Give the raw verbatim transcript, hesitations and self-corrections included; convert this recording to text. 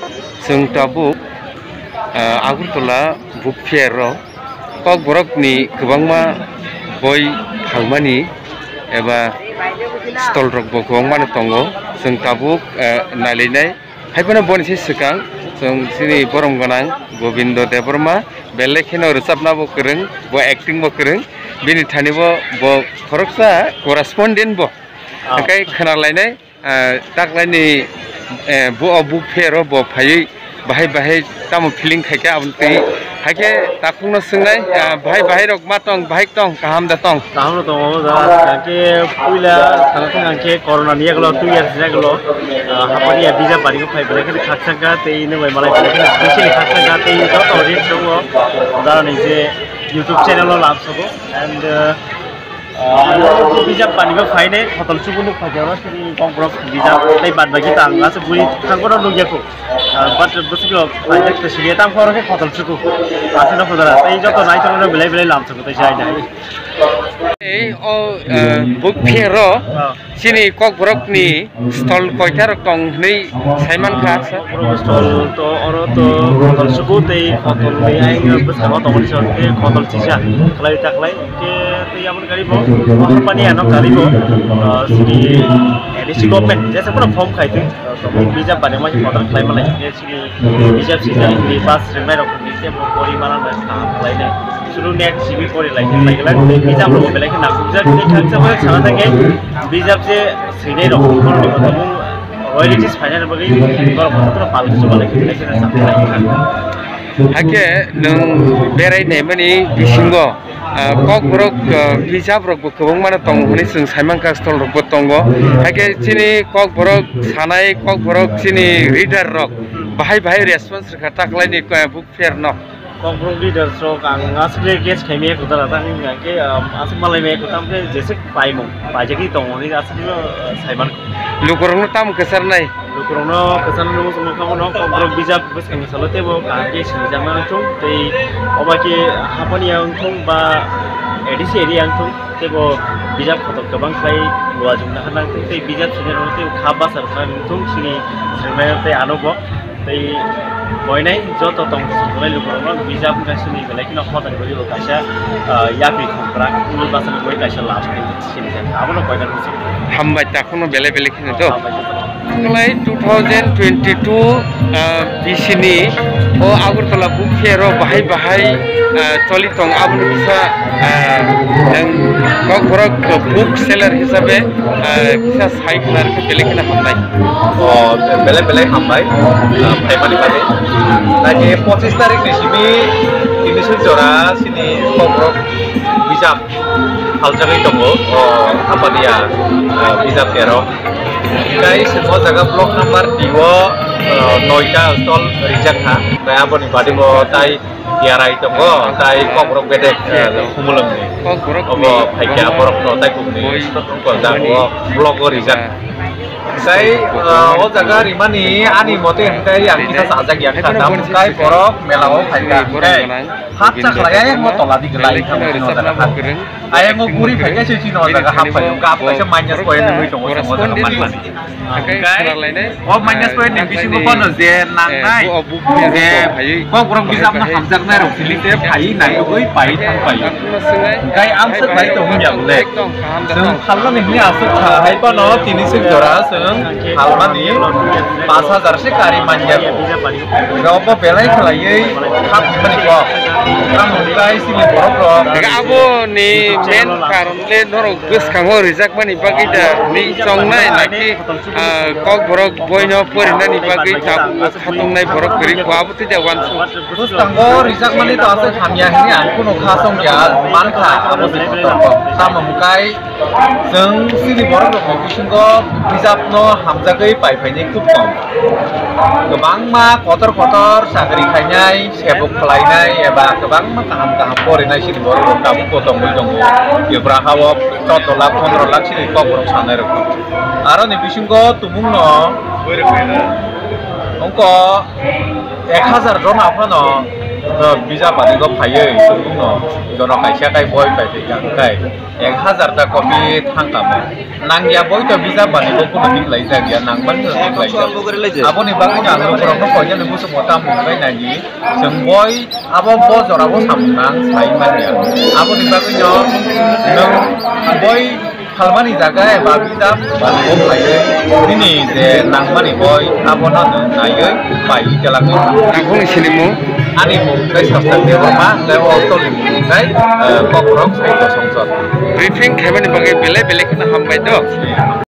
जों tabuk Agartala book fair ro kok borok ni गोबांमा boy थांमानि एबा stall rok bo गोबांमानो tongo जों tabuk नायलायनाय हायबोनो बनसे सिगां जों सिनि बरम गोनां गोविंद देबरमा बेलेखेनो रोजाबना बो गोरों बो एक्टिं बो गोरों बिनि थानिबो बो फरकसा करेस्पन्डेन्ट बो ओंखाय खोनालायनाय ताकलायनि बो बुक फेयर बो फायै बाहाय बाहाय तामो फिलिं खायके आबनति हाके ताकुनो सोंनाय बाहाय बाहाय रक मा तंग बाहाय तंग काहाम दा तंग काहाम दा तंग दा के पुइला थांथां आंके कोरोना नि एगलो टू इयर्स जागलो हापनि बिजा बारिखौ फाइबले के खाकसागा तेइनो बाय मालाय स्पेशली खाकसागा तेइ दा अडियन्स दङ दा नै जे YouTube चैनल लाभ सबो एन्ड बिजाब पानिबो फाइने हतल सुबुनु फाजावरा सिनि कंग्रक बिजाब नै बाद बागि तांगास बुइ थांगोन लुगियाखौ बाट बसिलो फाइजाक तसिया तां फरके हतल सुकु आसिना फदरा तै जत नाइतनो बिलाइ बिलाइ लाम सको तै जाय नाय ए ओ बुक फेयर सिनि ककबरकनि स्टल कयथार टं नै साइमान खा स्टल तो अरो तो हतल सुकु तै हतल नै आइ बसमा तमनि सके हतल चिसा खलाइ ताकलाइ के तै आबन गारिबो company ano kalibo sini edisi government jasa pura form khaitu bijab bane ma modal klai malai sini bijab sini di pas remai rok ni se pori mana na kam klai na suru net sibi pori lai lai gala bijab ro belai na bijab ni khangsa ma chana thake bijab je sini rok pori ma tamu royalties final bagi gor patra palu so balai lai na sampai hake nang berai ne mani bisingo kok borok bijab rok bo kobong mana tong honi sung saimang ka stol rok bo tongo hake chini kok borok sanai kok borok chini reader rok bahai bahai response ka taklai ni book fair no kok borok reader rok ang asle guest khaime ko dara tang ke as malai me ko tam ke jese paimo pajaki tong honi asle saimang lukorong tam kesar nai lukurong no kesan no mo kamu no kok bijab bes kang salote bo ka ke sinjama tung tei obaki hapani yang tung ba edisi eri yang tung tebo bijab khotok gabang khai luwa jumna hanang tei bijab sine no tei khaba sarkhan tung sini sirmaya tei anobo tei boinai joto tong sirmaya lukurong no bijab ka sini belai kina khotan gori lo kaisa yapi khongprak ulu basan boi kaisa lab sini abono koina rusi hambai takono belai belai kina to Mulai two thousand twenty-two bisini o Agartala book fair bahai bahai choli tong abun bisa yang kok borok book seller hisabe bisa sai kelar ke belai kena hambai oh belai belai hambai bhai mani bade lagi পঁচিশ tarik ni sini ini sejora sini kok borok bisa hal jagai tongo apa dia bisa fair Guys, semua jaga blok nomor dua noita stall reject ha. Saya apa nih badi mo tai tiarai tongo, tai kok borok bedek kumulem nih. Kok borok Obo pakai borok no tai kumni. Kok jago blok reject. Saya oh jaga rimani ani mote hentai yang kita sajak yang khatam kai borok melao pakai. Hak caklaya yang mau tolak digelai kamu di jaga hak. Ayah mau gurih pakai sih cino jaga hak pakai. Kap kasih minus point yang itu semua jaga mana. Oh minus point yang bisa gua pun zen nangai. Zen. Kok kurang bisa mah hamzak nai rok silik teh pai nai oi pai thang pai. Kai amsat bai tuh yang lek. Seng kalau nih asuk hai pa no tini sing jora seng halma ni पाँच हजार से kari manja. Gak apa belai kelai hak mani kok. Kamu kai sini borok borok. Gak apa nih men karena norok bus kamu rizak mani bagi dah ni cong nai lagi kok borok boy no puri nani bagi tabu katung nai borok beri ku apa tu jawan su. Terus tanggo rizak mani tu asal hamnya ini aku no kasong ya manka apa sih borok. Sama mukai seng sini borok borok bisinggo rizak no hamza kai pai pai ni kup kom. Kebang mah kotor kotor sagari kanyai sebuk kelainai ya bah kebang mah kaham kaham pori nai sini borok tabu potong potong. Ya berahawap contoh lak kontrol lak sini kok borok sana rok. Aro nih bisinggo tumung no, ongko ek hazar ron apa no, bisa bani ko paye itu no jono kaisa kai boy pai yang kai এক হাজার টা কপি থাকামো নাংয়া বই তো bisa bani ko kuno dik lai ja dia nang ban ko dik lai ja aboni bangi ang lo pro no ko ja nemu semota mungkai nani jeng boy abo bo jora bo samnang sai man ya aboni bangi no nang boy halmani jaga e ba bisa bani ko paye ini je nang mani boy abo no naye pai jalangi aku ni sinimu ani mungkai sastra dewa level toli mungkai kokrok sai ko songsot briefing kemana bagi bela bela kita hambai tu